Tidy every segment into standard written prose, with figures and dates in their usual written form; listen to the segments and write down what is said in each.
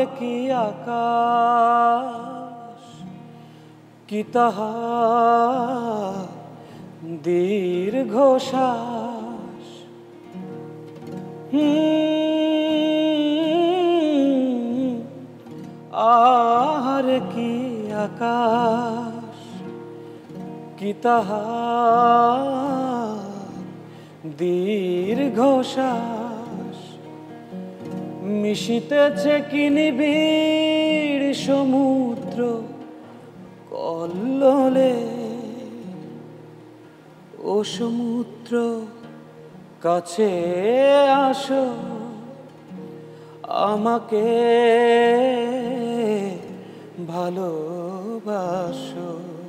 কি আকাশ কি তাহা দীর্ঘশ্বাস আর কি আকাশ কি তাহা দীর্ঘশ্বাস মিশিতেছে কি নিবিড় সমুদ্র কল্লোলে ও সমুদ্র কাছে আসো আমাকে ভালোবাসো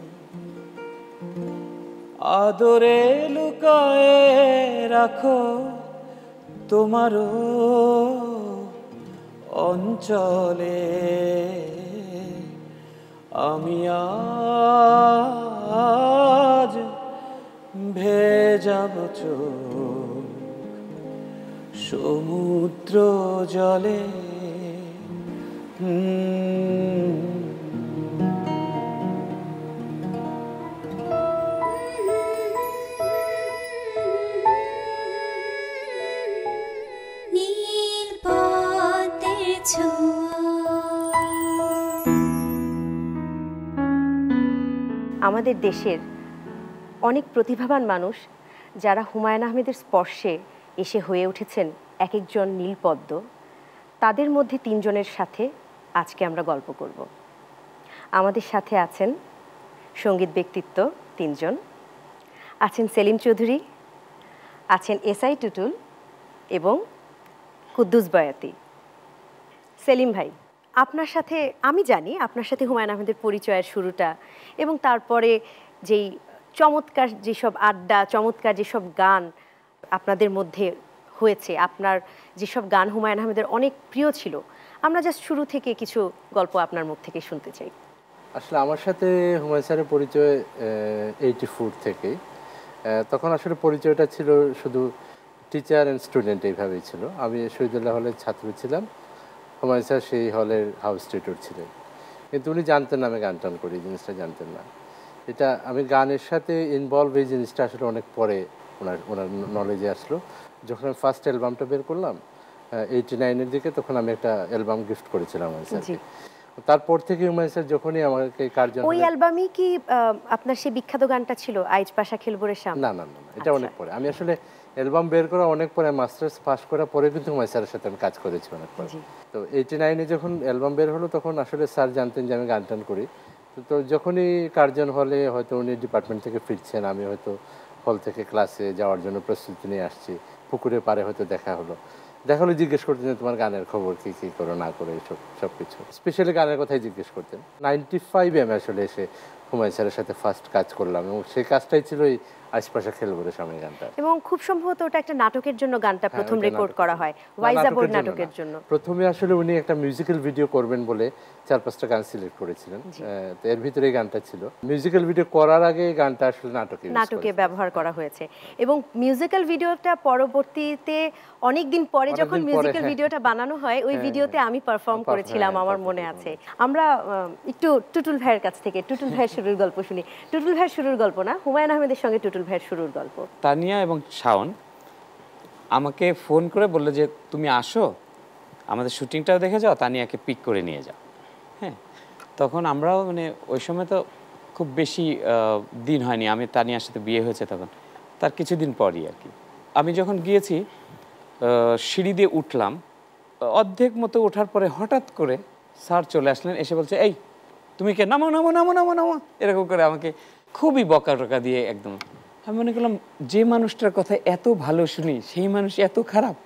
আদরে লুকায়ে রাখো তোমারও অঞ্চলে আমি আজ ভেজাবো চোখ সমুদ্র জলে আমাদের দেশের অনেক প্রতিভাবান মানুষ যারা হুমায়ুন আহমেদের স্পর্শে এসে হয়ে উঠেছেন এক একজন নীলপদ্ম, তাদের মধ্যে তিনজনের সাথে আজকে আমরা গল্প করব। আমাদের সাথে আছেন সঙ্গীত ব্যক্তিত্ব তিনজন, আছেন সেলিম চৌধুরী, আছেন এসআই টুটুল এবং কুদ্দুস বয়াতি। সেলিম ভাই, আপনার সাথে আমি জানি আপনার সাথে হুমায়ুন আহমেদের পরিচয়ের শুরুটা এবং তারপরে যেই চমৎকার যেসব আড্ডা, চমৎকার যেসব গান আপনাদের মধ্যে হয়েছে, আপনার যেসব গান হুমায়ুন আহমেদের অনেক প্রিয় ছিল, আমরা জাস্ট শুরু থেকে কিছু গল্প আপনার মুখ থেকে শুনতে চাই। আসলে আমার সাথে হুমায়ুন স্যারের পরিচয় 84 থেকে। তখন আসলে পরিচয়টা ছিল শুধু টিচার অ্যান্ড স্টুডেন্ট, এইভাবেই ছিল। আমি শহীদুল্লাহ হলের ছাত্র ছিলাম, হুমায়ুন স্যার সেই হলের হাউস টিউটর ছিলেন, কিন্তু উনি জানতেন না আমি গান টান করি, জিনিসটা জানতেন না। এটা আমি গানের সাথে ইনভলভ, এই জিনিসটা আসলে অনেক পরে ওনার নলেজে আসলো। যখন আমি ফার্স্ট অ্যালবামটা বের করলাম 89-এর দিকে, তখন আমি একটা অ্যালবাম গিফট করেছিলাম হুমায়ুন স্যারকে। তারপর থেকে হুমায়ুন স্যার যখনই আমাকে কার্জন, ওই অ্যালবামই কি আপনার সেই বিখ্যাত গানটা ছিল আইজ পাশা খেলবরে শাম? না না না, এটা অনেক পরে। আমি আসলে অ্যালবাম বের করা অনেক পরে, মাস্টার্স পাস করার পরে কিন্তু হুমায়ুন স্যারের সাথে আমি কাজ করেছি অনেক পরে। তো 89-এ যখন অ্যালবাম বের হলো, তখন আসলে স্যার জানতেন যে আমি গান টান করি। তো যখনই কার্জন হলে হয়তো উনি ডিপার্টমেন্ট থেকে ফিরছেন, আমি হয়তো হল থেকে ক্লাসে যাওয়ার জন্য প্রস্তুতি নিয়ে আসছি, পুকুরের পাড়ে হয়তো দেখা হলো, জিজ্ঞেস করতেন যে তোমার গানের খবর কি, কি করো না করো, এইসব সব কিছু। স্পেশালি গানের কথাই জিজ্ঞেস করতেন। 95-এ আমি আসলে এসে হুমায়ুন স্যারের সাথে ফার্স্ট কাজ করলাম, এবং সেই কাজটাই ছিল এই আশপাশা খেলবরে সামনে গানটা। এবং খুব সম্ভবত ওটা একটা নাটকের জন্য গানটা প্রথম রেকর্ড করা হয়, ওয়াইজাবোর্ড নাটকের জন্য। প্রথমে আসলে উনি একটা মিউজিক্যাল ভিডিও করবেন বলে 4-5টা গান সিলেক্ট করেছিলেন, তো এর ভিতরে এই গানটা ছিল। মিউজিক্যাল ভিডিও করার আগে গানটা আসলে নাটকে ব্যবহার করা হয়েছে, এবং মিউজিক্যাল ভিডিওটা পরবর্তীতে অনেক দিন পরে যখন মিউজিক্যাল ভিডিওটা বানানো হয়, ওই ভিডিওতে আমি পারফর্ম করেছিলাম, আমার মনে আছে। আমরা একটু টুটুল ভাইয়ের কাছ থেকে টুটুল ভাইয়ের শুরুর গল্প শুনি। টুটুল ভাইয়ের শুরুর গল্প না, হুমায়ুন আহমেদের সঙ্গে টুটুল ভাইয়ের শুরুর গল্প। তানিয়া এবং শাওন আমাকে ফোন করে বললো যে তুমি আসো, আমাদের শুটিংটাও দেখে যাও, তানিয়াকে পিক করে নিয়ে যাও। হ্যাঁ, তখন আমরাও মানে ওই সময় তো খুব বেশি দিন হয়নি, আমি তানিয়ার সাথে বিয়ে হয়েছে তখন, তার কিছুদিন পরই আর কি। আমি যখন গিয়েছি সিঁড়ি দিয়ে উঠলাম, অর্ধেক মতো ওঠার পরে হঠাৎ করে স্যার চলে আসলেন, এসে বলছে এই তুমি কে, নামো নামো নামো নামো নামো, এরকম করে আমাকে খুবই বকা টকা দিয়ে একদম। আমি মনে করলাম যে মানুষটার কথা এত ভালো শুনি সেই মানুষ এত খারাপ।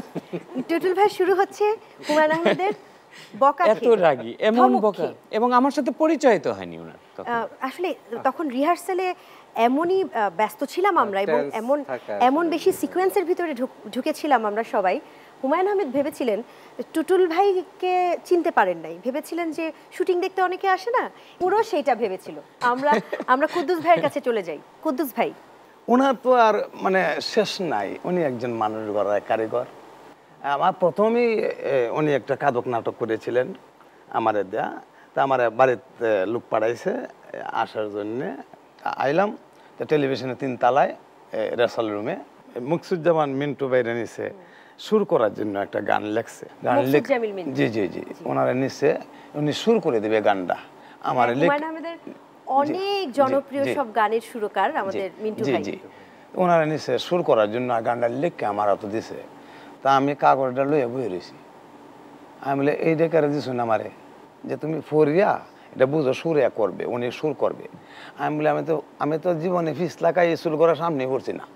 টুটুল ভাই শুরু হচ্ছে হুমায়ুন আহমেদের বকা, এত রাগী, এমন বকা, এবং আমার সাথে পরিচয় তো হয়নি ওনার। আসলে তখন রিহার্সালে এমনই ব্যস্ত ছিলাম আমরা, এবং এমন বেশি সিকোয়েন্সের ভিতরে ঢুকেছিলাম আমরা সবাই। হুমায়ুন আহমেদ ভেবেছিলেন টুটুল ভাইকে চিনতে পারেন নাই, ভেবেছিলেন যে শুটিং দেখতে অনেকে আসে না, পুরো সেইটা ভেবেছিল। আমরা কুদ্দুস ভাইয়ের কাছে চলে যাই। কুদ্দুস ভাই, ওনার তো আর মানে শেষ নাই, উনি একজন মানুষ গড়ার কারিগর। আমার প্রথমেই উনি একটা কাদক নাটক করেছিলেন আমারে দেয়া, তা আমার বাড়িতে লোক পাঠাইছে আসার জন্যে আইলাম। তো টেলিভিশনে 3 তলায় রেসাল রুমে মুকসুজ্জামান মিন্টু বাইরে নিছে সুর করার জন্য একটা গান লেখছে। মুকসুজ্জামিল মিন্টু। জি জি জি, ওনারা নিছে, উনি সুর করে দিবে গানটা। আমার হুমায়ুন আহমেদের অনেক জনপ্রিয় জি। সব গানের সুরকার আমাদের মিন্টু জি ভাই। জি, ওনারা নিছে সুর করার জন্য গানটা লিখকে আমার হাতে দিছে। তা আমি কাগজটা লইয়া বয়ে রয়েছি। আমি বলে এই ডেকারে দিছ না আমারে, যে তুমি ফরিয়া এটা বুঝো সুরে করবে, উনি সুর করবে। আমি বলে আমি তো জীবনে ফিস লাগাই সুর করার সামনে করছি না।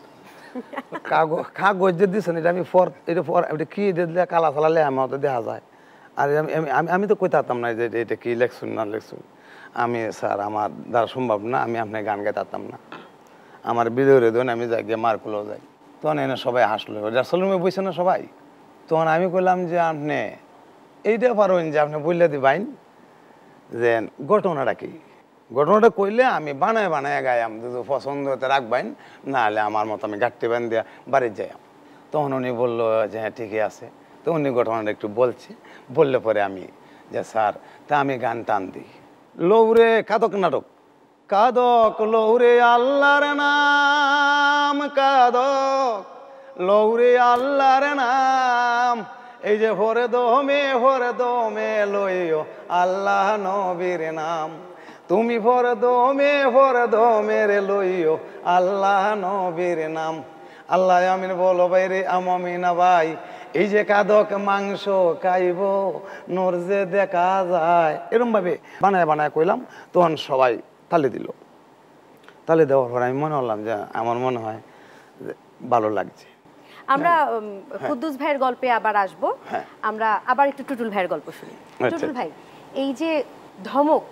কাগজ যে দিচ্ছেন এটা আমি এটা কি দিলে কালা ফালালে আমার তো দেখা যায়। আর আমি তো কইতাম না যে এটা কি লেখছুন না লেখছুন। আমি স্যার আমার দ্বারা সম্ভব না, আমি আপনার গান গাইতাম না, আমার বিদরে দেন, আমি যাই গিয়ে মার্কুলেও যাই। তখন এনে সবাই হাসলো, রাসলুমে বইছে না সবাই। তখন আমি কইলাম যে আপনি এইটা পারেন যে আপনি বললে দিবাইন যে ঘটনাটা কি, ঘটনাটা কইলে আমি বানায় বানায় গাইয়াম, যদি পছন্দ হতে রাখবেন, না হলে আমার মতো আমি গাঁটটি বান দিয়া বাড়ির যাইয়াম। তখন উনি বললো যে হ্যাঁ ঠিকই আছে। তো উনি ঘটনাটা একটু বলছে, বললে পরে আমি যে স্যার তা আমি গান টান দিই। লৌরে কাদক নাটক, কাদক লৌরে আল্লাহর নাম, কাদক লৌরে আল্লাহর নাম, এই যে হরে দমে লইও আল্লাহ নবীর নাম, তুমি হরে দমে রে লইও আল্লাহ নবীর নাম। আল্লাহ আমিন বলো বাইরে আমিনা ভাই, এই যে কাদক মাংস খাইব নোর যে দেখা যায়, এরম ভাবে বানায় বানায় কইলাম। তখন সবাই তালি দিল। তালি দেওয়ার পর আমি মনে হলাম যে আমার মনে হয় যে ভালো লাগছে। আমরা কুদ্দুস ভাইয়ের গল্পে আবার আসবো। আমরা আবার একটু টুটুল ভাইয়ের গল্প শুনি। টুটুল ভাই, এই যে ধমক,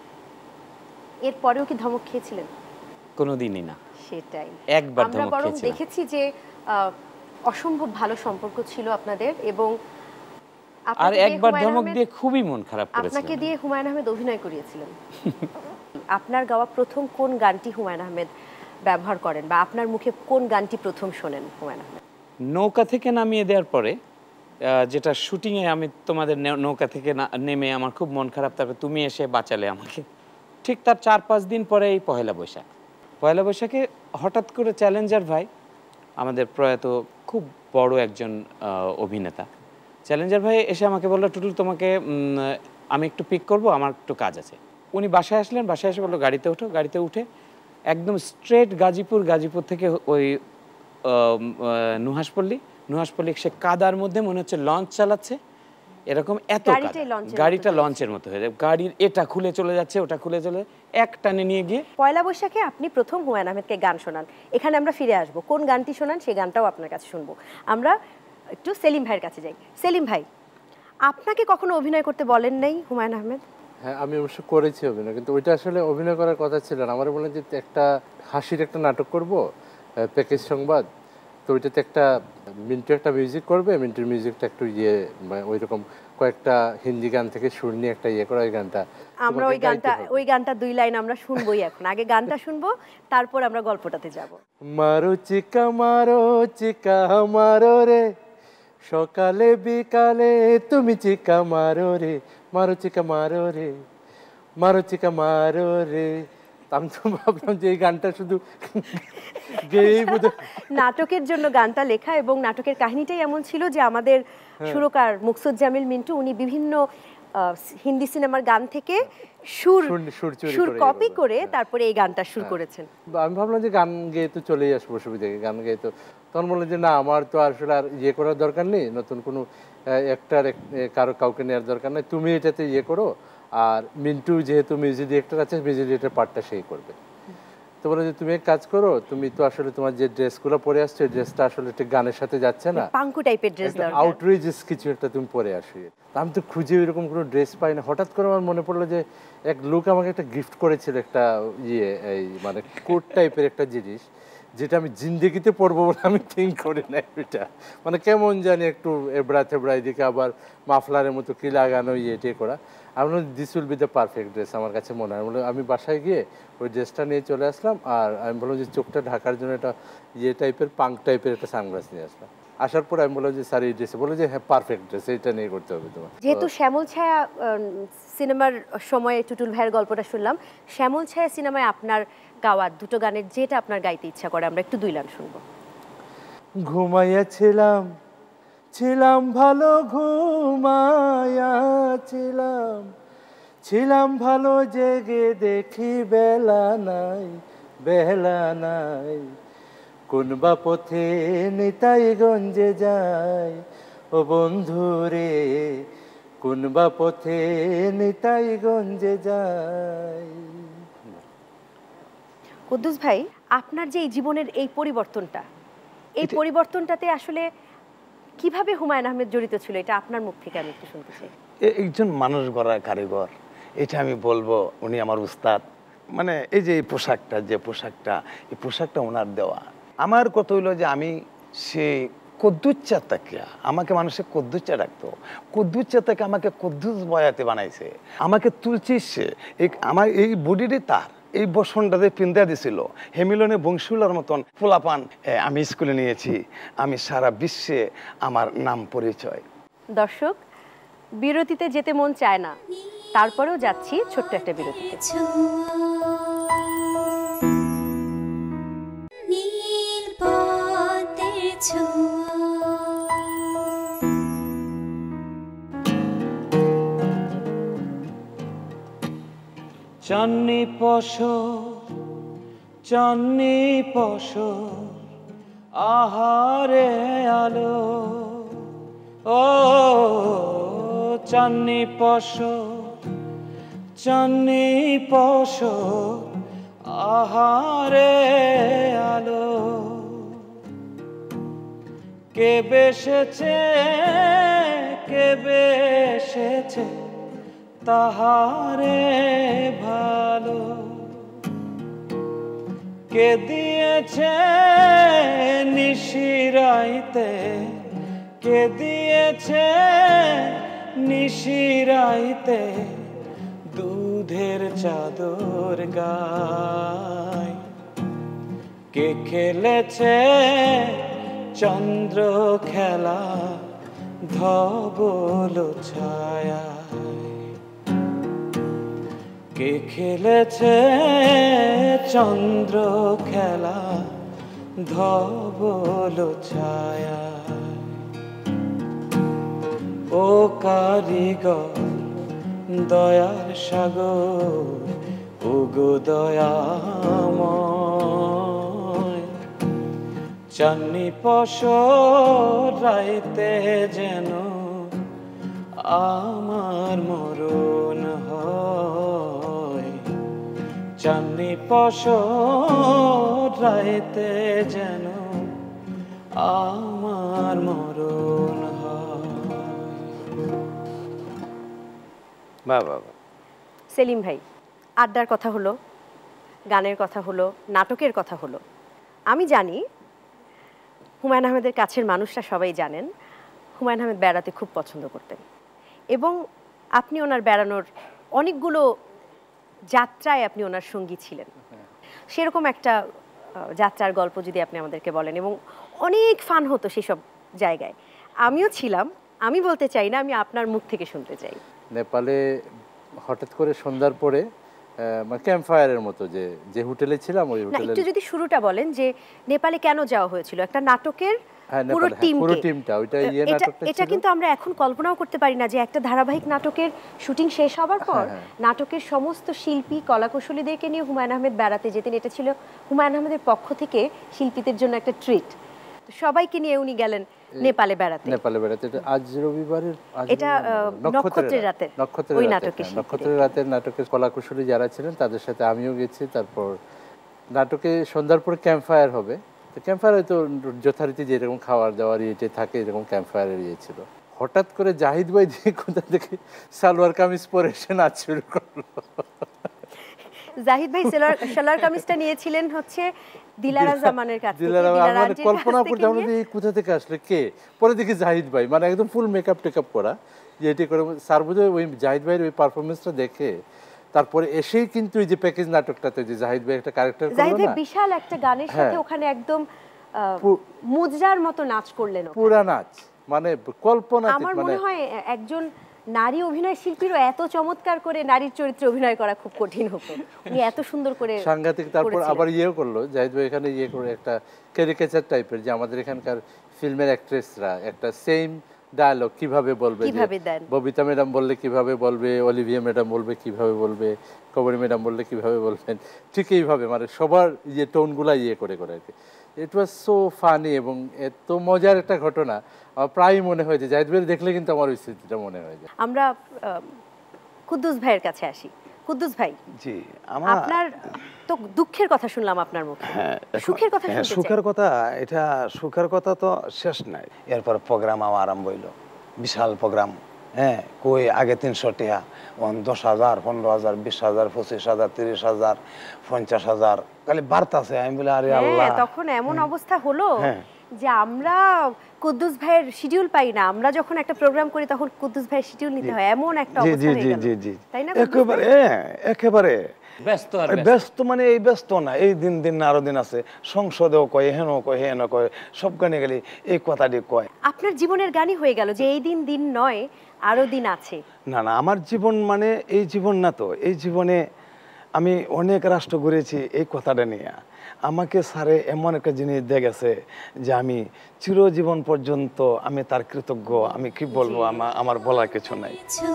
এর পরেও কি ধমক খেয়েছিলেন? কোনোদিনই না। সেটাই, একবার আমরা ধমক বরং খেয়েছিলাম। দেখেছি যে অসম্ভব ভালো সম্পর্ক ছিল আপনাদের, এবং আর একবার ধমক দিয়ে খুবই মন খারাপ করেছিলেন। আপনাকে দিয়ে হুমায়ুন আহমেদ অভিনয় করিয়েছিলেন। আপনার গাওয়া প্রথম কোন গানটি হুমায়ুন আহমেদ ব্যবহার করেন, বা আপনার মুখে কোন গানটি প্রথম শোনেন হুমায়ুন আহমেদ? নৌকা থেকে নামিয়ে দেওয়ার পরে, যেটা শুটিংয়ে আমি তোমাদের নৌকা থেকে নেমে আমার খুব মন খারাপ, তারপরে তুমি এসে বাঁচালে আমাকে। ঠিক তার 4-5 দিন পরে এই পয়লা বৈশাখে হঠাৎ করে চ্যালেঞ্জার ভাই, আমাদের প্রয়াত খুব বড় একজন অভিনেতা, চ্যালেঞ্জার ভাই এসে আমাকে বললো, টুটুল তোমাকে আমি একটু পিক করব, আমার একটু কাজ আছে। উনি বাসায় আসলেন, বাসায় এসে বললো গাড়িতে ওঠো। গাড়িতে উঠে একদম স্ট্রেট গাজীপুর থেকে ওই নুহাসপল্লী সে কাদার মধ্যে মনে হচ্ছে লঞ্চ চালাচ্ছে, এরকম এত গাড়িটা লঞ্চের মতো হয়ে যায়, গাড়ির এটা খুলে চলে যাচ্ছে, ওটা খুলে চলে, এক টানে নিয়ে গিয়ে। পয়লা বৈশাখে আপনি প্রথম হুমায়ুন আহমেদকে গান শোনান। এখানে আমরা ফিরে আসবো, কোন গানটি শোনান সেই গানটাও আপনার কাছে শুনবো। আমরা একটু সেলিম ভাইয়ের কাছে যাই। সেলিম ভাই, আপনাকে কখনো অভিনয় করতে বলেন নাই হুমায়ুন আহমেদ? হ্যাঁ, আমি অবশ্য করেছি অভিনয়, কিন্তু ওইটা আসলে অভিনয় করার কথা ছিল না। আমার বললেন যে একটা হাসির একটা নাটক করব, প্যাকেজ সংবাদ, তো ওইটাতে মিন্টু একটা মিউজিক করবে, মিন্টুর মিউজিকটা একটু ওই রকম কয়েকটা হিন্দি গান থেকে সুর নিয়ে একটা করা, ওই গানটা আমরা ওই গানটা 2 লাইন আমরা শুনবোই এখন। আগে গানটা শুনবো, তারপর আমরা গল্পটাতে যাব। মারো চিকা মারো রে, সকালে বিকালে তুমি চিকা মারো রে, মারো চিকা মারো রে, মারো চিকা মারো রে। আমি তো ভাবলাম যে এই গানটা শুধু গেয়েই নাটকের জন্য গানটা লেখা, এবং নাটকের কাহিনীটাই এমন ছিল যে আমাদের সুরকার মুকসুজ্জামিল মিন্টু, উনি বিভিন্ন হিন্দি সিনেমার গান থেকে সুর কপি করে তারপরে এই গানটা সুর করেছেন। আমি ভাবলাম যে গান গেয়ে তো চলেই আসবো, সুবিধা গান গেয়ে তো। তখন বললেন যে না, আমার তো আসলে আর করার দরকার নেই, নতুন কোনো কাউকে নেওয়ার দরকার নেই, তুমি এটাতে করো। আর মিন্টু যেহেতু মিউজিক ডিরেক্টর আছে, মিউজিক ডিরেক্টর পার্টটা সেই করবে। তো বলে যে তুমি এক কাজ করো, তুমি তো আসলে তোমার যে ড্রেসগুলো পরে আসছো, ড্রেসটা আসলে ঠিক গানের সাথে যাচ্ছে না, পাঙ্কু টাইপের ড্রেস দরকার, আউটরিচ কিছু একটা তুমি পরে আসো। আমি তো খুঁজে এরকম কোনো ড্রেস পাই না। হঠাৎ করে আমার মনে পড়লো যে এক লোক আমাকে একটা গিফট করেছিল, একটা মানে কোট টাইপের একটা জিনিস, যেটা আমি জিন্দেগিতে পরবো বলে আমি থিঙ্ক করি না। এটা মানে কেমন জানি একটু এবড়া থেবড়া, এদিকে আবার মাফলারের মতো কি লাগানো, করা। আমি বললাম this will be the perfect dress, আমার কাছে মনে হয়। আমি বাসায় গিয়ে ওই ড্রেসটা নিয়ে চলে আসলাম, আর আমি বললাম যে চোখটা ঢাকার জন্য একটা টাইপের পাঙ্ক টাইপের একটা সানগ্লাস নিয়ে আসলাম। আসার পর আমি বললাম যে স্যার এই ড্রেসে, বলে যে হ্যাঁ পারফেক্ট ড্রেস, এটা নিয়ে করতে হবে তোমার। যেহেতু শ্যামল ছায়া সিনেমার সময়ে টুটুল ভাইয়ের গল্পটা শুনলাম, শ্যামল ছায়া সিনেমায় আপনার গাওয়া দুটো গানের যেটা আপনার গাইতে ইচ্ছা করে আমরা একটু দুই লাইন শুনবো। ঘুমাইয়াছিলাম ছিলাম ভালো, ঘুমাইয়াছিলাম ছিলাম ভালো, জেগে দেখি বেলা নাই, বেলা নাই। কোন বা পথে নিতাই গঞ্জে যায় ও বন্ধু রে, কোন বা পথে নিতাই গঞ্জে যায়। কুদ্দুস ভাই, আপনার যে এই জীবনের এই পরিবর্তনটা, এই পরিবর্তনটাতে আসলে কিভাবে হুমায়ুন আহমেদ জড়িত ছিল, এটা আপনার মুখ থেকে আমি একটু শুনতে চাই। একজন মানুষ গড়ার কারিগর, এটা আমি বলবো। উনি আমার উস্তাদ। মানে এই যে এই পোশাকটা, যে পোশাকটা, এই পোশাকটা ওনার দেওয়া। আমার কথা হইলো যে আমি সেই কদ্দুচ্চা থেকে, আমাকে মানুষে কদ্দুচ্চা ডাকতো, কদ্দুচ্চা থেকে আমাকে কদ্দুস বয়াতে বানাইছে, আমাকে তুলছিস সে। আমার এই বডিটি তার, এই বসনটাতে পিন্দা দিছিল হেমিলনে বংশুলার মতন পোলাপান আমি স্কুলে নিয়েছি। আমি সারা বিশ্বে আমার নাম পরিচয়। দর্শক, বিরতিতে যেতে মন চায় না, তারপরেও যাচ্ছি ছোট্ট একটা বিরতিতে। চান্নি পশর চান্নি পশর আহারে আলো, ও চান্নি পশর চান্নি পশর আহারে আলো। কে বেসেছে কে বেসেছে তাহারে ভালো, কে দিয়েছে নিশিরাইতে, কে দিয়েছে নিশিরাইতে দুধের চাদর গায়। কে খেলেছে চন্দ্র খেলা ধবল ছায়ায়, কে খেলেছে চন্দ্র খেলা ধবল ছায়ায়। ও কারিগর দয়ার সাগর, ওগো দয়াময়, চান্নি পশর রাইতে যেন আমার মরণ হয়। চান্নি পশর রাইতে যেন আমার মরণ হয়। বাবা সেলিম ভাই, আড্ডার কথা হলো, গানের কথা হলো, নাটকের কথা হলো। আমি জানি হুমায়ুন আহমেদের কাছের মানুষরা সবাই জানেন হুমায়ুন আহমেদ বেড়াতে খুব পছন্দ করতেন, এবং আপনি ওনার বেড়ানোর অনেকগুলো যাত্রায় আপনি ওনার সঙ্গী ছিলেন। সেরকম একটা যাত্রার গল্প যদি আপনি আমাদেরকে বলেন, এবং অনেক ফান হতো সেসব জায়গায়। আমিও ছিলাম, আমি বলতে চাই না, আমি আপনার মুখ থেকে শুনতে চাই। নেপালে হঠাৎ করে সন্ধ্যার পরে ক্যাম্প ফায়ারের মতো যে হোটেলে ছিলাম, ওই না, হোটেলে একটু যদি শুরুটা বলেন যে নেপালে কেন যাওয়া হয়েছিল, একটা নাটকের পুরো টিমটা, ওইটা নাটকটা এটা কিন্তু আমরা এখন কল্পনাও করতে পারি না যে একটা ধারাবাহিক নাটকের শুটিং শেষ হবার পর নাটকের সমস্ত শিল্পী কলাকুশলীদেরকে নিয়ে হুমায়ুন আহমেদ বেড়াতে যেতেন। এটা ছিল হুমায়ুন আহমেদের পক্ষ থেকে শিল্পীদের জন্য একটা ট্রিট। সবাইকে নিয়ে উনি গেলেন নেপালে বেড়াতে। এটা আজ রবিবারের, এটা নক্ষত্রের রাতে, ওই নাটকের নক্ষত্রের রাতের নাটকের কলাকুশলী যারা ছিলেন তাদের সাথে আমিও গেছি। তারপর নাটকে সন্ধ্যার পরে ক্যাম্প ফায়ার হবে, তো ক্যাম্প ফায়ার হয়তো যথারীতি যেরকম খাওয়ার দাওয়ার ইয়েতে থাকে এরকম ক্যাম্প ফায়ারের ইয়ে ছিল। হঠাৎ করে জাহিদ ভাই দিয়ে কোথা থেকে সালোয়ার কামিজ পরে এসে নাচ শুরু করলো। জাহিদ ভাই সালোয়ার কামিজটা নিয়েছিলেন হচ্ছে দিলারা জামানের কাছ থেকে। কল্পনা করতে আমরা কোথা থেকে আসলে কে, পরে দেখি জাহিদ ভাই, মানে একদম ফুল মেকআপ টেকআপ করা, যে এটি করে স্যার বুঝে ওই জাহিদ ভাইয়ের ওই পারফরমেন্সটা দেখে তারপরে এসেই কিন্তু এই যে প্যাকেজ নাটকটাতে যে জাহিদ ভাই একটা ক্যারেক্টার করলো না, জাহিদ ভাই বিশাল একটা গানের সাথে ওখানে একদম মুদ্রার মতো নাচ করলেন ওখানে। পুরা নাচ মানে কল্পনা আমার মানে মনে হয় একজন নারী অভিনয় শিল্পীরও এত চমৎকার করে নারীর চরিত্রে অভিনয় করা খুব কঠিন হতো, উনি এত সুন্দর করে সাংঘাতিক। তারপর করেছিলেন। আবার ইয়েও করলো জাহিদ ভাই এখানে ইয়ে করে একটা ক্যারিকেচার টাইপের, যে আমাদের এখানকার ফিল্মের অ্যাক্ট্রেসরা একটা সেম ডায়ালগ কিভাবে বলবে, কিভাবে দেন। ববিতা ম্যাডাম বললে কিভাবে বলবে, অলিভিয়া ম্যাডাম বলবে কিভাবে বলবে, কবরী ম্যাডাম বললে কিভাবে বলবেন, ঠিক এইভাবে মানে সবার ইয়ে টোনগুলা ইয়ে করে করে আর কি। ইট ওয়াজ সো ফানি এবং এত মজার একটা ঘটনা। আমার প্রায়ই মনে হয় যে জাহিদ ভাই দেখলে কিন্তু আমার ওই স্মৃতিটা মনে হয়ে যায়। আমরা কুদ্দুস ভাইয়ের কাছে আসি। কুদ্দুস ভাই, জি আপনার তো দুঃখের কথা শুনলাম আপনার মুখে, সুখের কথা শুনতে চাই। সুখের কথা, এটা সুখের কথা তো শেষ নাই। এরপর প্রোগ্রাম আমার আরম্ভ হইল, বিশাল প্রোগ্রাম। হ্যাঁ, কই আগে 300 টাকা, 10,000, 15,000, 20,000, 25,000, 30,000, 50,000 খালি বাড়তাছে। আমি বলি আরে আল্লাহ। তখন এমন অবস্থা হলো হ্যাঁ। যে আমরা কুদ্দুস ভাইয়ের শিডিউল পাই না, আমরা যখন একটা প্রোগ্রাম করি তখন কুদ্দুস ভাইয়ের শিডিউল নিতে হয়, এমন একটা জি অবস্থা জি হয়ে জি গেল। জি জি তাই না? একেবারে একেবারে ব্যস্ত আর ব্যস্ত, মানে এই ব্যস্ত না, এই দিন দিন না আরো দিন আছে, সংসদেও কয়, হেন কয়, হেন কয়, সব গানে গেলে এই কথাটি কয়। আপনার জীবনের গানই হয়ে গেল যে এই দিন দিন নয়, আরো দিন আছে। না না, আমার জীবন মানে এই জীবন না তো। এই জীবনে আমি অনেক রাষ্ট্র ঘুরেছি এই কথাটা নিয়ে। আমাকে স্যারে এমন একটা জিনিস দিয়ে গেছে যে আমি চিরজীবন পর্যন্ত আমি তার কৃতজ্ঞ। আমি কি বলবো, আমার বলার কিছু নাই।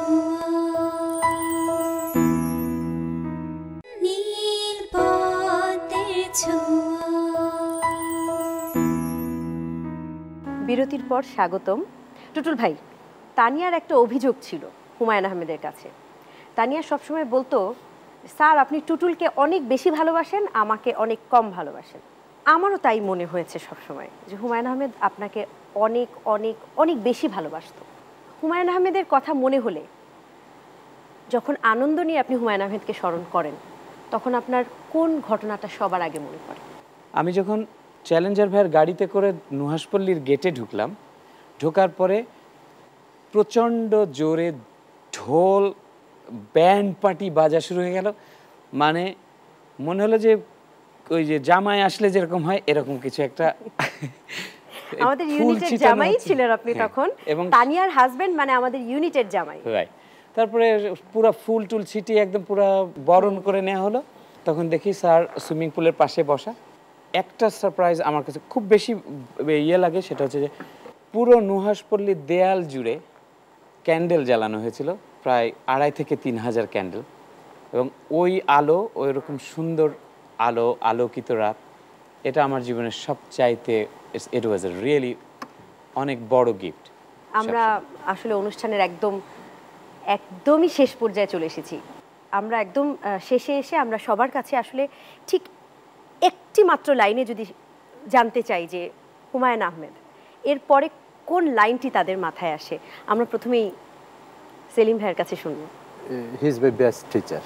বিরতির পর স্বাগতম। টুটুল ভাই, তানিয়ার একটা অভিযোগ ছিল হুমায়ুন আহমেদের কাছে। তানিয়া সবসময় বলতো, স্যার আপনি টুটুলকে অনেক বেশি ভালোবাসেন, আমাকে অনেক কম ভালোবাসেন। আমারও তাই মনে হয়েছে সবসময় যে হুমায়ুন আহমেদ আপনাকে অনেক অনেক অনেক বেশি ভালোবাসতো। হুমায়ুন আহমেদের কথা মনে হলে, যখন আনন্দ নিয়ে আপনি হুমায়ুন আহমেদকে স্মরণ করেন, তখন আপনার কোন ঘটনাটা সবার আগে মনে পড়ে? আমি যখন চ্যালেঞ্জার ভাইয়ের গাড়িতে করে নুহাসপল্লির গেটে ঢুকলাম, ঢোকার পরে প্রচণ্ড জোরে ঢোল ব্যান্ড পার্টি বাজা শুরু হয়ে গেল। মানে মনে হলো যে ওই যে জামাই আসলে যেরকম হয় এরকম কিছু একটা। আমাদের ইউনিটের জামাই ছিলেন আপনি তখন, এবং তানিয়ার হাজবেন্ড মানে আমাদের ইউনিটের জামাই। রাইট। তারপরে পুরা ফুল টুল ছিটিয়ে একদম পুরা বরণ করে নেওয়া হলো। তখন দেখি স্যার সুইমিং পুলের পাশে বসা। একটা সারপ্রাইজ আমার কাছে খুব বেশি ইয়ে লাগে, সেটা হচ্ছে যে পুরো নুহাসপল্লির দেয়াল জুড়ে ক্যান্ডেল জ্বালানো হয়েছিল, প্রায় 2,500 থেকে 3,000 ক্যান্ডেল। এবং ওই আলো, ওই রকম সুন্দর আলো, আলোকিত রাত, এটা আমার জীবনের সবচাইতে ইট ওয়াজ এ রিয়েলি অনেক বড় গিফট। আমরা আসলে অনুষ্ঠানের একদমই শেষ পর্যায়ে চলে এসেছি। আমরা একদম শেষে এসে আমরা সবার কাছে আসলে ঠিক একটি মাত্র লাইনে যদি জানতে চাই যে হুমায়ুন আহমেদ এরপরে কোন লাইনটি তাদের মাথায় আসে, আমরা প্রথমেই সেলিম ভাইয়ের কাছে শুনবো। He is my best teacher.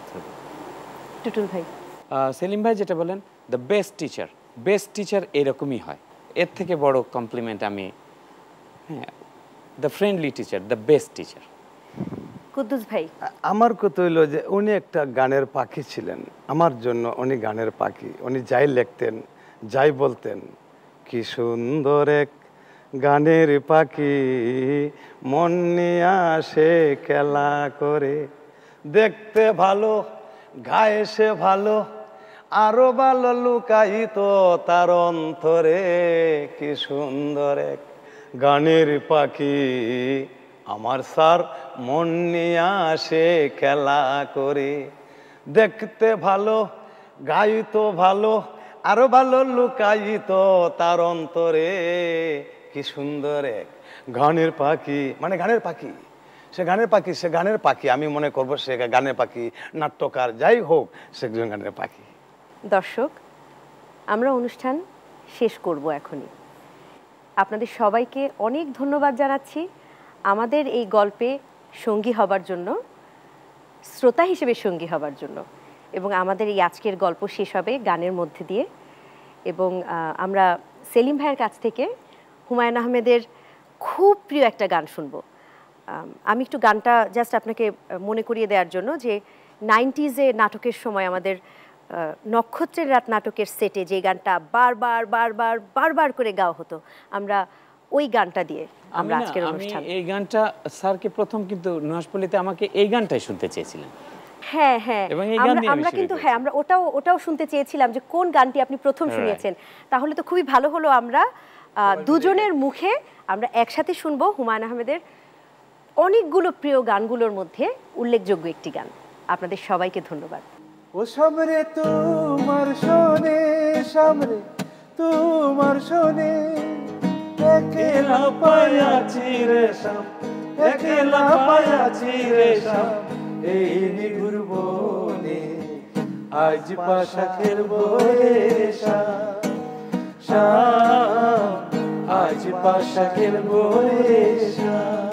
Tutul ভাই। সেলিম ভাই যেটা বলেন, the best teacher, best teacher এরকমই হয়, এর থেকে বড় কমপ্লিমেন্ট আমি, হ্যাঁ, the friendly teacher, the best teacher. Kuddus ভাই। আমার কথা হইলো যে উনি একটা গানের পাখি ছিলেন। আমার জন্য উনি গানের পাখি। উনি যাই লিখতেন, যাই বলতেন, কি সুন্দর এক গানের পাখি, মন নিয়ে আসে খেলা করে, দেখতে ভালো, গায়ে সে ভালো, আরো ভালো লুকায়িত তার অন্তরে, কি সুন্দর এক গানের পাখি, আমার স্যার মন নিয়ে আসে খেলা করে, দেখতে ভালো, গাইত ভালো, আরো ভালো লুকায়িত তার অন্তরে, কি সুন্দর এক গানের পাখি। মানে গানের পাখি, সে গানের পাখি, সে গানের পাখি। আমি মনে করবো সে গানের পাখি, নাট্যকার যাই হোক, সে একজন গানের পাখি। দর্শক, আমরা অনুষ্ঠান শেষ করব এখনই। আপনাদের সবাইকে অনেক ধন্যবাদ জানাচ্ছি আমাদের এই গল্পে সঙ্গী হবার জন্য, শ্রোতা হিসেবে সঙ্গী হবার জন্য। এবং আমাদের এই আজকের গল্প শেষ হবে গানের মধ্যে দিয়ে। এবং আমরা সেলিম ভাইয়ের কাছ থেকে হুমায়ুন আহমেদের খুব প্রিয় একটা গান শুনবো। আমি একটু গানটা জাস্ট আপনাকে মনে করিয়ে দেওয়ার জন্য, যে 90s নাটকের সময় আমাদের নক্ষত্রের রাত নাটকের সেটে যে গানটা বারবার বারবার বারবার করে গাওয়া হতো, আমরা ওই গানটা দিয়ে আমরা আজকের অনুষ্ঠান। এই গানটা স্যারকে প্রথম কিন্তু নুহাশপল্লীতে আমাকে এই গানটাই শুনতে চেয়েছিলেন। হ্যাঁ হ্যাঁ, আমরা কিন্তু হ্যাঁ আমরা ওটাও শুনতে চেয়েছিলাম যে কোন গানটি আপনি প্রথম শুনিয়েছেন। তাহলে তো খুবই ভালো হলো, আমরা দুজনের মুখে আমরা একসাথে শুনবো হুমায়ুন আহমেদের অনেকগুলো প্রিয় গানগুলোর মধ্যে উল্লেখযোগ্য একটি গান। আপনাদের সবাইকে ধন্যবাদ। ও সামরে তোমার শোনে, সামরে তোমার শোনে, একলা পায়াছি রে শাম, একলা পায়াছি রে শাম, এই নিগুর বনে আজ পাশা খেলবো রে শাম, শাম আজ পাশা খেলবো রে শাম।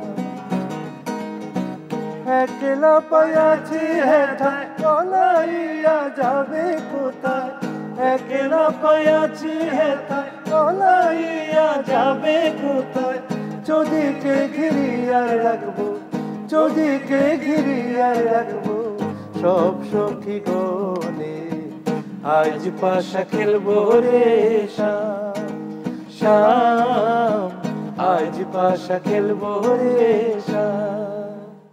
একলা পায়াছি হেথায় কলাইয়া যাবে কোথায়, একলা পায়াছি হেথায় কলাইয়া যাবে কোথায়, যদিকে ঘিরিয়া রাখবো, যদিকে ঘিরিয়া রাখবো সব সখী গনে, আজ পাশা খেলবো রে শাম, শাম আজ পাশা খেলবো রে শাম।